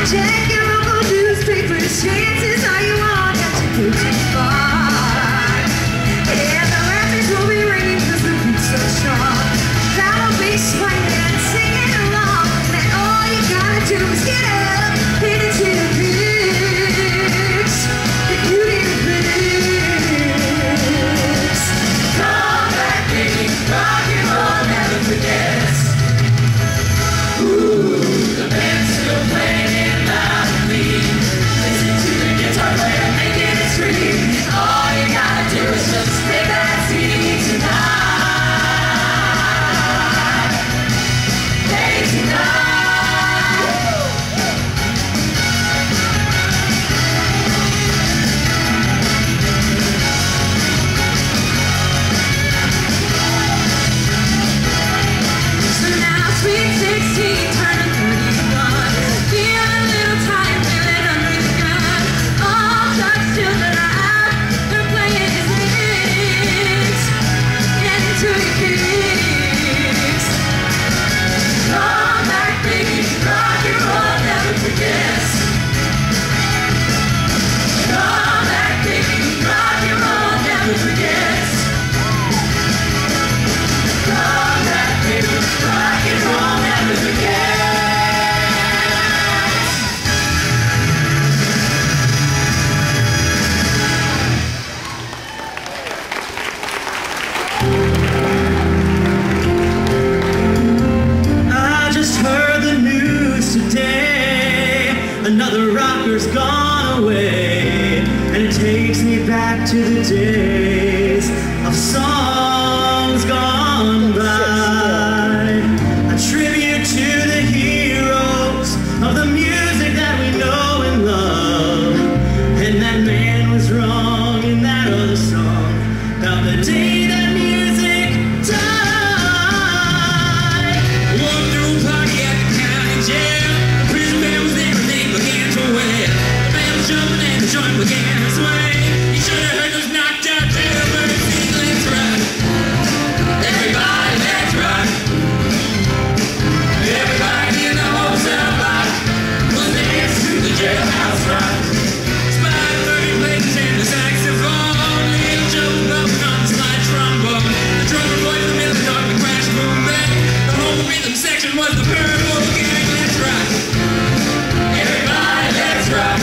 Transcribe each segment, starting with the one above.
Check your local newspapers, chances are you won't have to go too far. Yeah, the rappers will be ringing 'cause the beat's so strong. Crowd will be swinging and singing along. And all you gotta do is get up, hit it to the beats. If you didn't fix. Come back, baby, rock and roll never forgets. Ooh, the band's still playing it loudly. Listen to the guitar player making it scream. And all you gotta do is just pick that CD tonight. Hey, tonight. So now sweet 16 turning 31. Feel a little tired, feeling under the gun. All God's children are out, they're playing his hits. Get into your kicks. Come back, baby, rock and roll never forgets. Come back, baby, rock and roll never forgets. Come back, baby, rock and roll never forgets. I just heard the news today. Another rocker's gone away. And it takes me back to the days of songs gone by. A tribute to the heroes of the music that we know and love. And that man was wrong in that other song about the day that music died. Walked through a party at the county jail. The prison bell was there and they began to wail. The band was jumping and the joint began to sway. You should have heard those knocked out jailbirds sing, let's rock. Everybody, let's rock. Everybody in the whole cell block was dance to the jailhouse rock. Spider Bird played the tenor saxophone. Little Joe bumping on the slide trombone. The drummer boy in the middle of the dark, the crash boom bang. The whole rhythm section was the purple gang. Let's rock. Everybody, let's rock.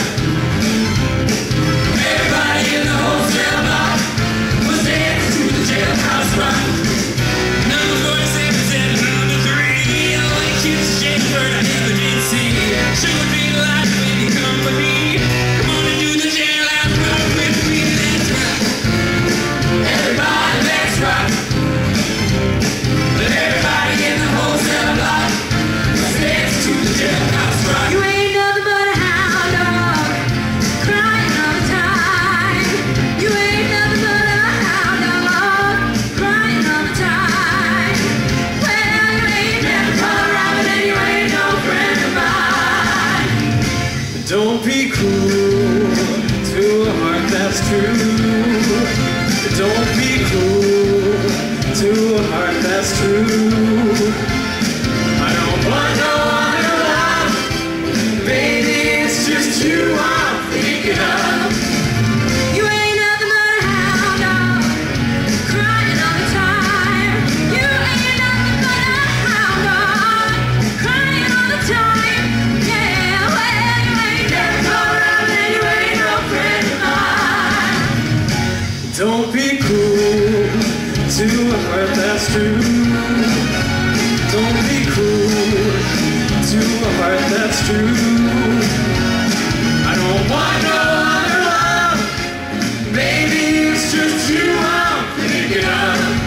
Everybody in the whole cell block was dance to the jailhouse rock. Number 47 said number 3. The white cutest jailbird I ever did see. Sure would be alive when you come with me. Come on and do the jailhouse rock with me. Let's rock. Everybody, let's rock. But everybody in the whole cell block was dance to the jailhouse rock. You ain't nothing but a hound dog, crying all the time. You ain't nothing but a hound dog, crying all the time. Well, you ain't never caught a rabbit and you ain't no friend of mine. Don't be cruel to a heart that's true. Don't be cruel to a heart that's true. I don't want no other love. Baby, it's just you I'm thinking of. You ain't nothing but a hound dog, crying all the time. You ain't nothing but a hound dog, crying all the time. Yeah, well, you ain't never caught a rabbit and you ain't no friend of mine. Don't be cruel to a heart that's true. Don't be cruel to a heart that's true. I don't want no other love. Baby, it's just you I'm thinking of.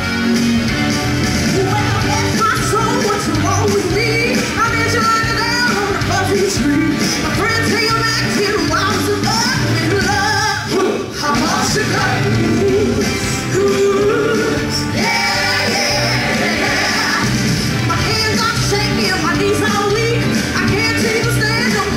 Well, that's my soul, what's wrong with me? I met you lying down on the coffee tree. My friends say I'm acting wild as a bug in love. I'm lost in love. Yeah, yeah, yeah. My hands are shaking, my knees are weak. I can't even stand on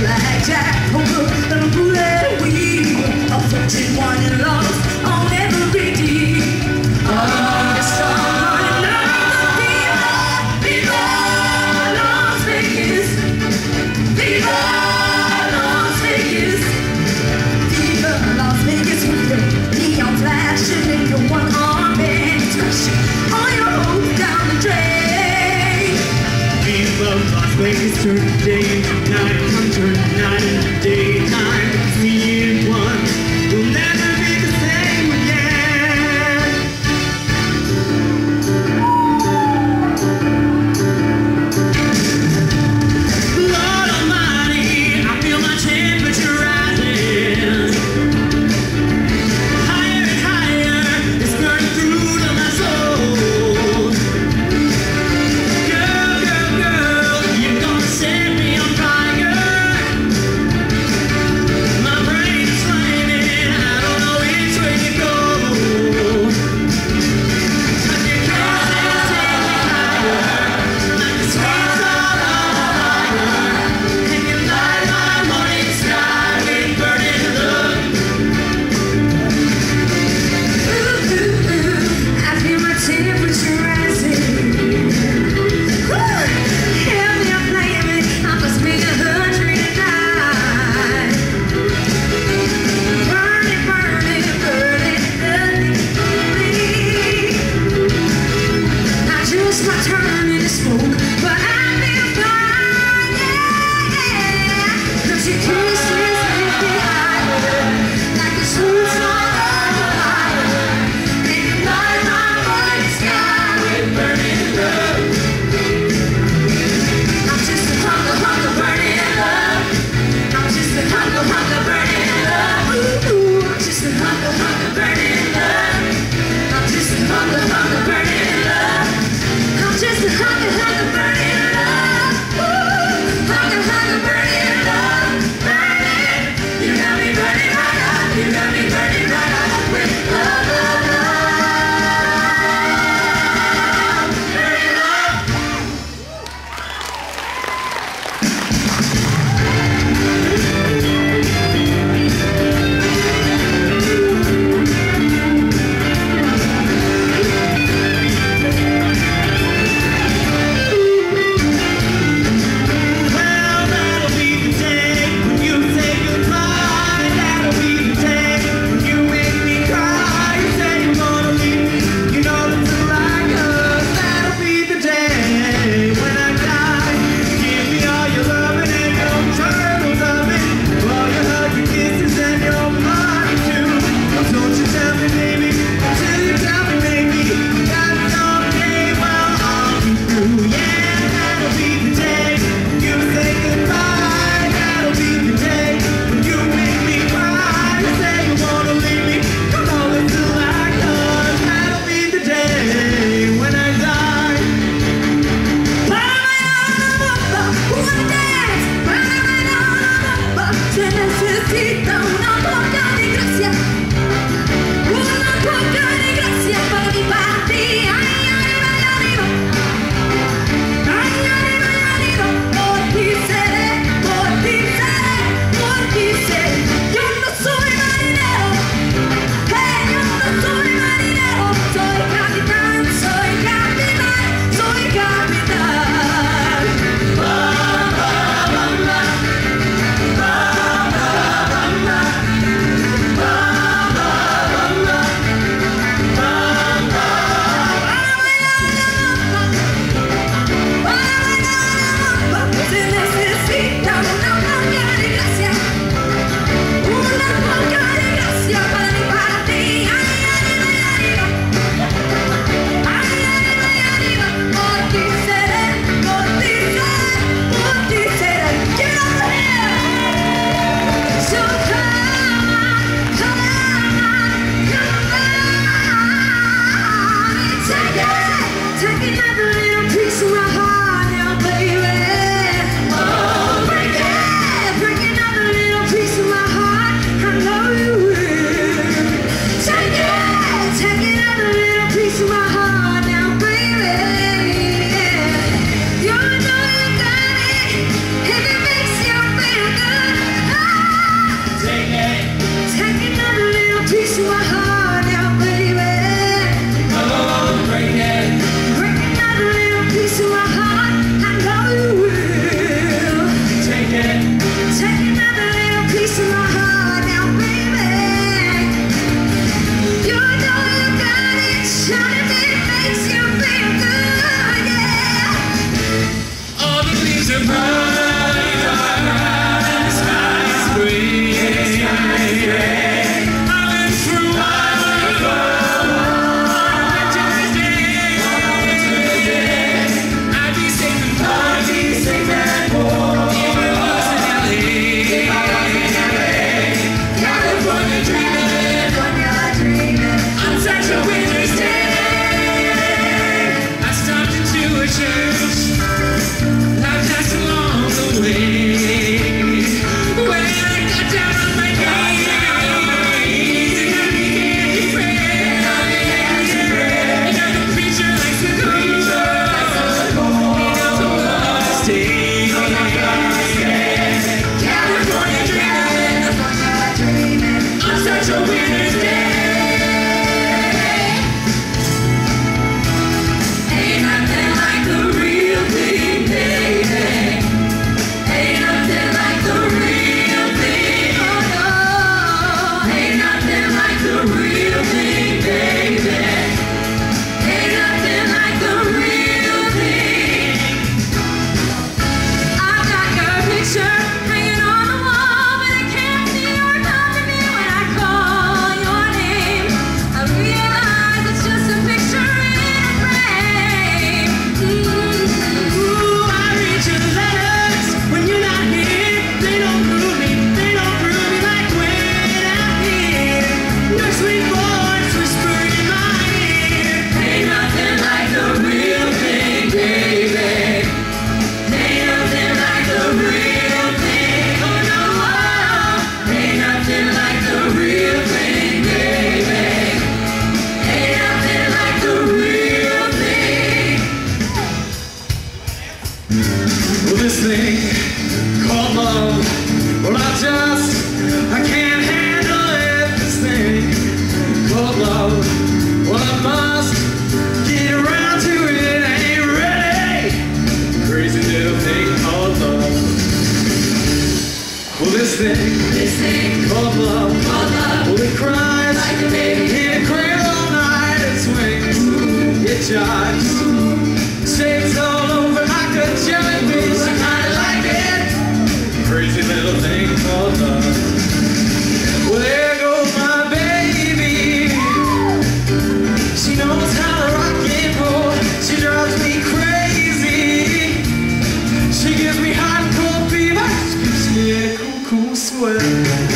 blackjack, poker, and a roulette wheel. A fortune won and lost on every deed. Oh, it's strong enough to Viva Las Vegas. Viva Las Vegas. Viva Las Vegas with your neon flashing and your one-arm band smashing all your hopes down the drain. Viva Las Vegas, turn day into night, come turn night into daytime. Me and one will never be the same again. Lord Almighty, I feel my temperature rising. Higher and higher, it's burning through to my soul. Girl, girl, girl, you're gonna set me on fire. My brain is flaming, I don't thing called love. Well, it cries like a baby in a cradle all night and swings. It jives, shakes all over like a jellyfish. I kinda like it. Crazy little thing called love. Well, there goes my baby. She knows how to rock and roll. She drives me crazy. She gives me hot and cold fever. She gives me a cool sweat.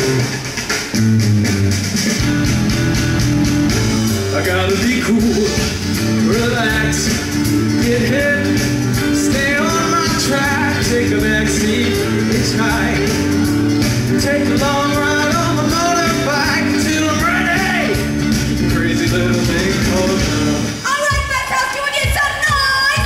I gotta be cool, relax, get hit, stay on my track, take a backseat, hitchhike, take a long ride on the motorbike till I'm ready. Crazy little thing called love. All right, Festhaus, can we get some noise?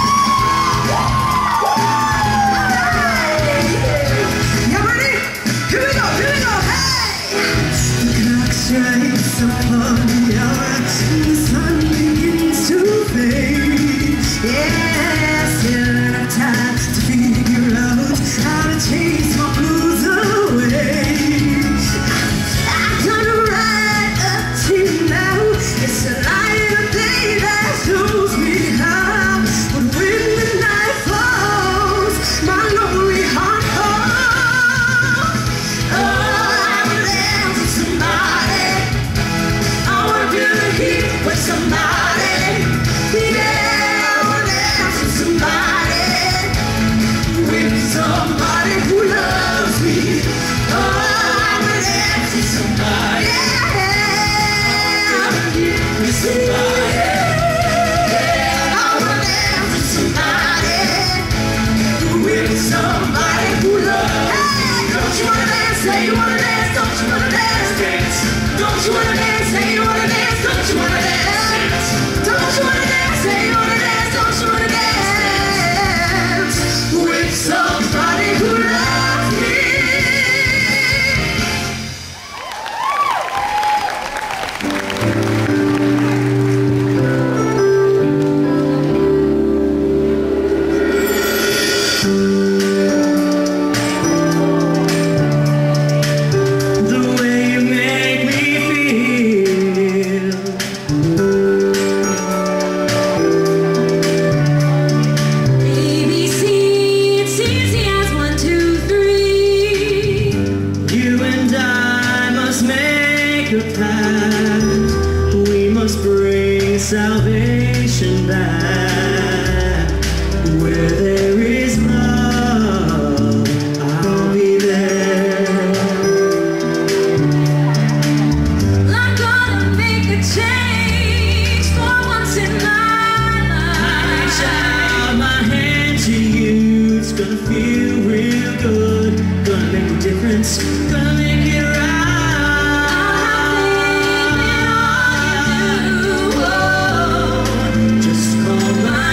You ready? Here we go, hey! The clock strikes upon the hour, the sun begins to fade. Yeah, still enough time to figure out how to chase my blues away. I've done right up till now. It's a light of day that shows me how. But when the night falls, my lonely heart calls. Oh, I would dance with somebody. I wanna feel the heat with somebody. Yeah, I wanna dance with somebody. With somebody who loves me. Oh, I wanna dance with somebody. With somebody. Yeah, I wanna dance with somebody. With somebody who loves me. Don't you wanna dance? Say you wanna dance. Don't you wanna dance? Dance. Don't you wanna dance? Say you wanna dance. Don't you wanna dance? Don't you wanna dance? Say you wanna dance. Don't you wanna dance? With somebody who loves me. The way you make me feel. ABC, it's easy as 1, 2, 3. You and I must make a pact. We must bring salvation back. Where there is love, I'll be there. I'm gonna make a change for once in my Reach life. out my hand to you. It's gonna feel real good. Gonna make a difference. Gonna make it right. Just call my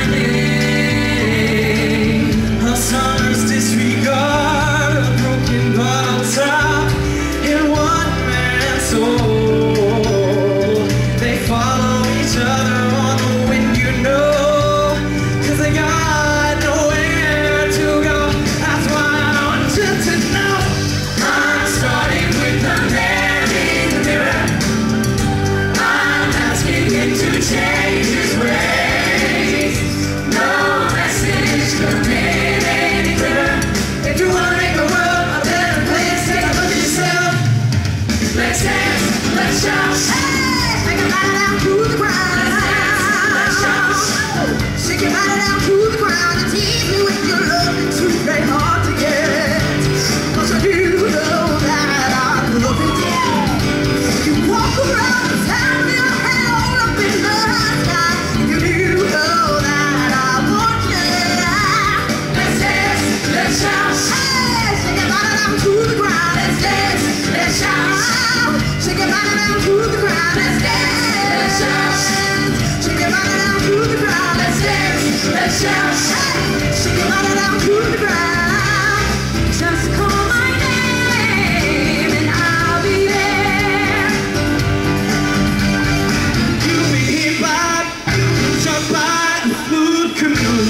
name. A summer's disregard, a broken bottle top in one man's soul. They follow each other on the wind, you know, 'cause they got nowhere to go. That's why I want you to know I'm starting with the man in the mirror. I'm asking him to change his ways. No message coming any clearer. If you wanna make the world a better place, take a look at yourself. Let's dance, let's shout. Hey, shake your body down to the ground. Let's shout. Shake your body down to the ground and tease me with your love. It's very hard to get. 'Cause you know that I'm loving you. You walk around town with your head all up in the sky. You do know that I want you. Let's dance, let's shout. Hey, shake your body down to the ground. Let's dance, let's shout. Shake your body down to the ground. Let's dance, let's shout. Shake your body down to the ground. Let's dance, let's shout. Shake your body down to the ground. Just call my name and I'll be there. You'll be here by, jump by a food canoe.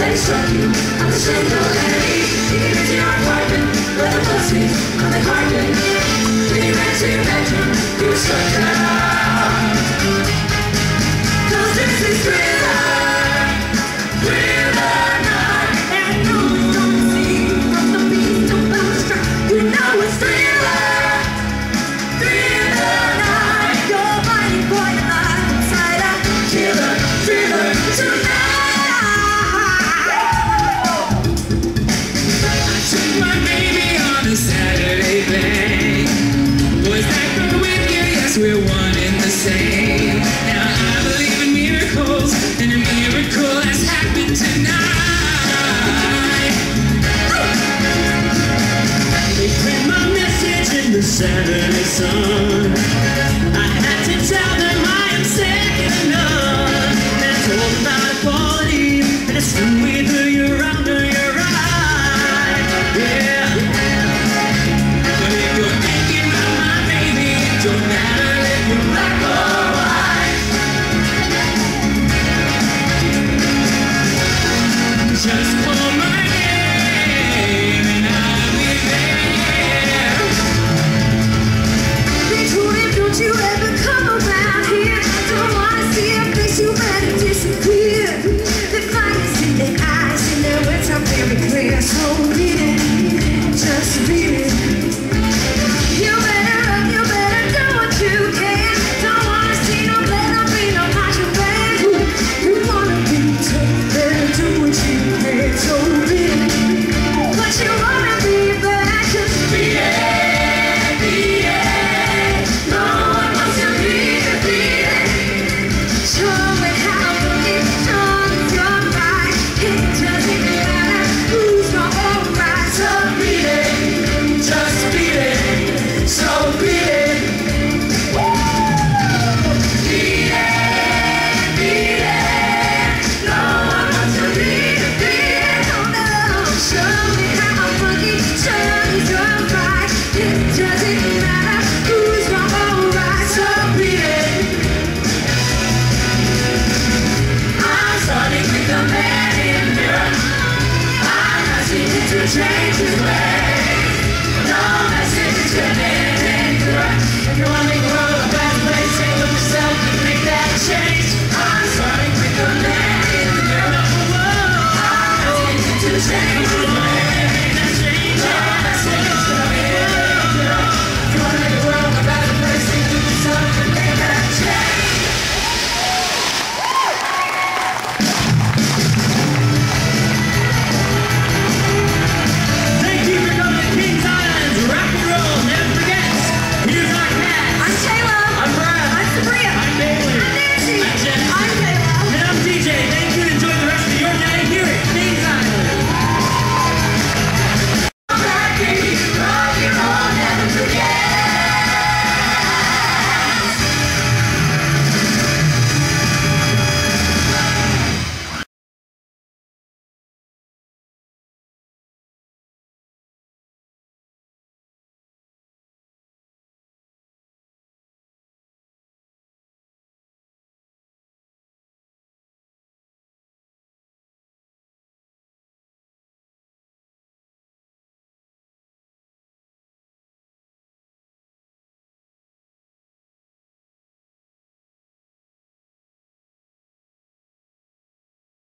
they struck you on the single alley. Even to your apartment, where the buses on the carpet. When you ran to your bedroom, you were struck down. 'Cause this is Thriller, Thriller night. And no one's gonna see from the beast to the strike. You know it's Thriller, Thriller night. You're fighting for your life inside a killer thriller tonight. My baby on a Saturday bang. Was that good with you? Yes, we're one and the same. Now I believe in miracles, and a miracle has happened tonight. They print my message in the Saturday Sun.